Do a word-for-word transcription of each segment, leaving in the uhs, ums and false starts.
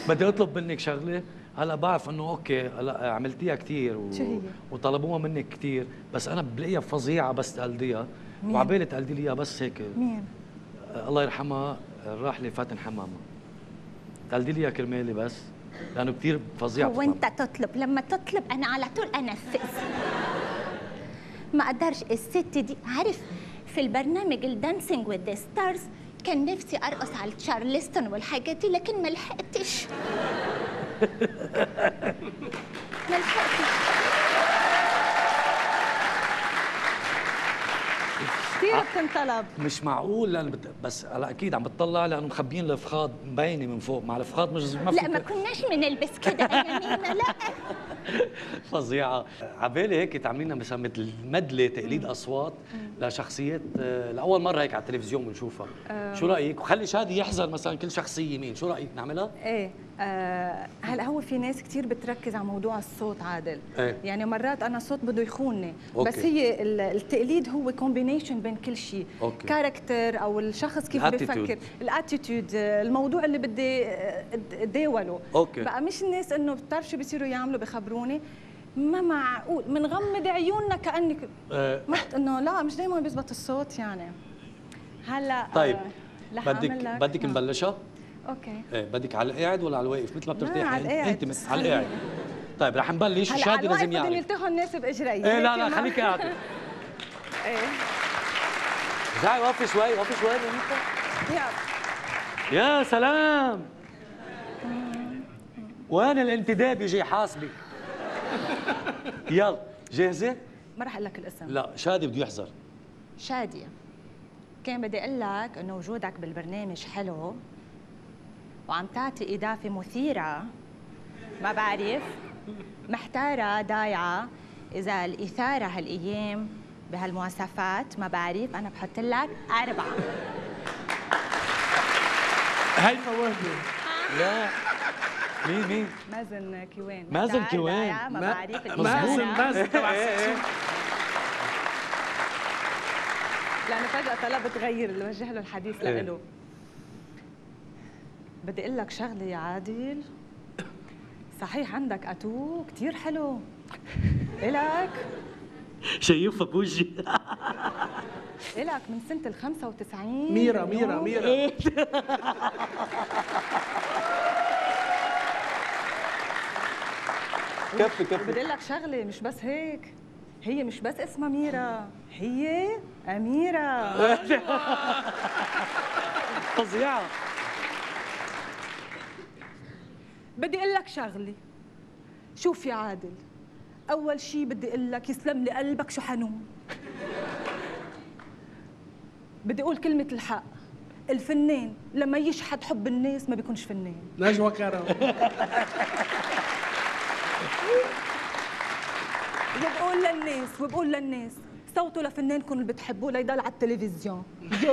بدي اطلب منك شغله. هلا بعرف انه اوكي هلا عملتيها كثير و... شو هي؟ وطلبوها منك كثير، بس انا بلاقيها فظيعه بس تقلديها، وعبالي تقلدي لي اياها بس هيك. مين؟ الله يرحمها الراحله فاتن حمامه، تقلدي لي اياها كرمالي بس، لانه كثير فظيع. هو انت تطلب، لما تطلب انا على طول انفذ. ما اقدرش الست دي. عارف في البرنامج الدانسينج وذ ذا ستارز كان نفسي ارقص على تشارلستون والحاجات دي، لكن ما لحقتش. ما لحقتش. كثير بتنطلب. مش معقول، لان بت... بس هلا اكيد عم بتطلع لانه مخبيين الافخاذ مبينه من فوق، مع الافخاذ مش ما لا ما كناش بنلبس كده ايامينا. لا فظيعه. عبالي هيك تعملي لنا مثلا مثل مدله تقليد اصوات لشخصيات لاول مره هيك على التلفزيون بنشوفها. شو رايك؟ وخلي شادي يحذر مثلا كل شخصيه مين، شو رايك نعملها؟ ايه آه هلا هو في ناس كثير بتركز على موضوع الصوت عادل. ايه؟ يعني مرات انا صوت بده يخونني. أوكي. بس هي التقليد هو كومبينيشن بين كل شيء. كاركتر او الشخص كيف بفكر، الاتيتيود، الموضوع اللي بدي اتداوله. اوكي. بقى مش الناس انه بتعرف شو بيصيروا يعملوا بخبروني. ما معقول بنغمض عيوننا كانك أه. انه لا مش دائما بيزبط الصوت يعني. هلا طيب آه بدك بدك نبلشها؟ اوكي. ايه بدك على القاعد ولا على الواقف مثل ما بترتاحي؟ على القاعد. انت مثل على القاعد. طيب رح نبلش. شادي لازم يعرف. بدهم يلتقوا الناس باجري. ايه لا لا خليك قاعده. ايه رجعي وقفي شوي وقفي شوي يا يا سلام. وين الانتداب يجي يحاسبك؟ يلا جاهزه؟ ما رح اقول لك الاسم. لا شادي بده يحذر. شادية، كان بدي اقول لك انه وجودك بالبرنامج حلو وعم تعطي اضافه مثيره. ما بعرف، محتاره ضايعه اذا الاثاره هالايام بهالمواصفات. ما بعرف، انا بحط لك اربعه. هيفا وهبي. لا مين مين؟ مازن كيوان. مازن كيوان. ما بعرف. مازن مازن تبع لأنه فجأة طلبت غير اللي وجه له الحديث إيه؟ لإله. بدي أقول لك شغلة يا عادل، صحيح عندك أتو كتير حلو. إلك شايفها بوجهي. إلك من سنة ال خمسة وتسعين. ميرا ميرا ميرا. كفي كفي. بدي أقول لك شغلة مش بس هيك، هي مش بس اسمها ميرا، هي أميرة. فظيعة. بدي اقول لك شغله. شوف يا عادل، اول شيء بدي اقول لك يسلم لي قلبك شو حنون. بدي اقول كلمه الحق، الفنان لما يشحت حب الناس ما بيكونش فنان. نجوى كرم. وبقول للناس وبقول للناس صوتوا لفنانكم اللي بتحبوه ليضل على التلفزيون. جو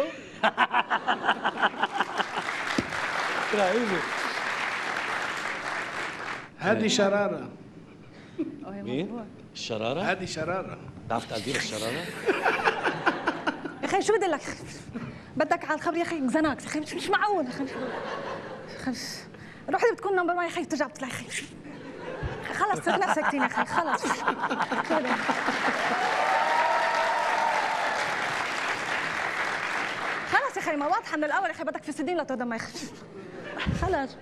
رهيبة. هذه شرارة. مين؟ الشرارة؟ هذه شرارة. بتعرف تقدير الشرارة؟ يا اخي شو بدي لك؟ بدك على الخبر يا اخي زناك يا اخي مش معقول يا اخي. خلص روح بتكون نمبر واحد يا اخي ترجع بتطلع يا اخي. خلص صرنا ساكتين يا اخي خلص. خلص يا اخي ما واضحه من الاول يا اخي بدك في سدين لتقدم يا اخي. خلص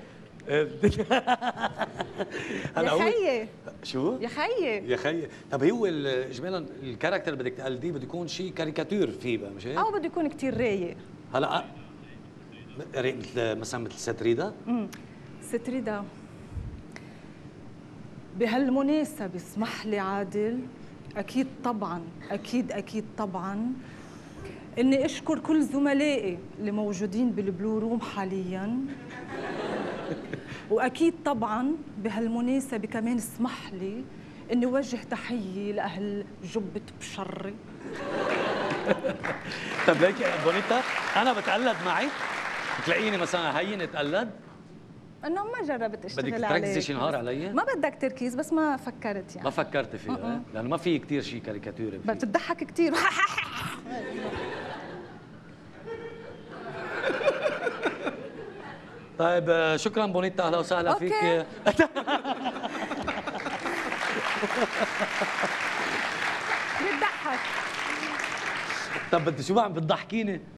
يا خيي. شو؟ يا خيي يا خيي. طب هو اجمالا الكاركتر اللي بدك تقلديه بده يكون شيء كاريكاتير فيه بقى مش هيك؟ او بده يكون كثير رايق. هلا مثل مثلا مثل ست ريدا؟ امم ست ريدا بهالمناسبة اسمح لي عادل، أكيد طبعاً أكيد أكيد طبعاً إني أشكر كل زملائي اللي موجودين بالبلو روم حالياً. وأكيد طبعاً بهالمناسبة كمان اسمح لي إني أوجه تحية لأهل جبة بشري. طب ليك بونيتا أنا بتقلد معي؟ بتلاقيني مثلاً هين اتقلد؟ انه ما جربت اشتغل بدك عليه. تركزي شي نهار علي؟ ما بدك تركيز بس ما فكرت يعني. ما فكرت فيها لانه ما في كثير شيء كاريكاتيري فيه. بتضحك كثير. طيب آه، شكرا بونيتا، اهلا وسهلا أوكي. فيك. بتضحك. طب بدي شو بعمل، بتضحكيني؟